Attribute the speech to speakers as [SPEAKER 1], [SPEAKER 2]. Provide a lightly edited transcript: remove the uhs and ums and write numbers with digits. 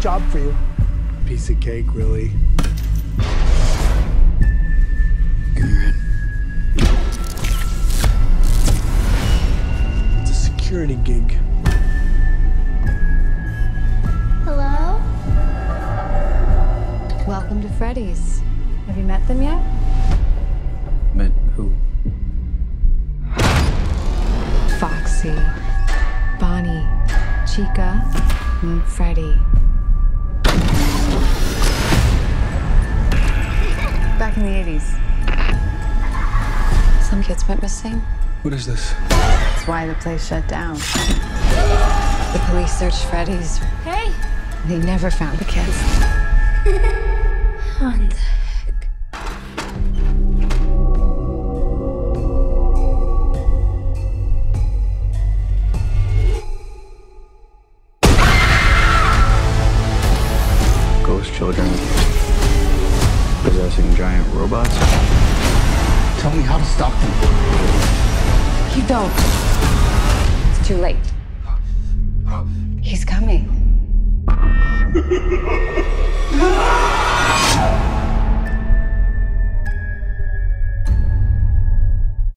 [SPEAKER 1] job for you. Piece of cake, really.
[SPEAKER 2] You're in.
[SPEAKER 1] It's a security gig.
[SPEAKER 3] Hello?
[SPEAKER 4] Welcome to Freddy's. Have you met them yet?
[SPEAKER 2] Met who?
[SPEAKER 4] Foxy, Bonnie, Chica, and Freddy. Back in the 80s, some kids went missing.
[SPEAKER 2] What is this?
[SPEAKER 4] That's why the place shut down. The police searched Freddy's.
[SPEAKER 3] Hey!
[SPEAKER 4] They never found the kids.
[SPEAKER 3] What the heck?
[SPEAKER 2] Ghost children possessing giant robots. Tell me how to stop them.
[SPEAKER 4] You don't. It's too late. He's coming.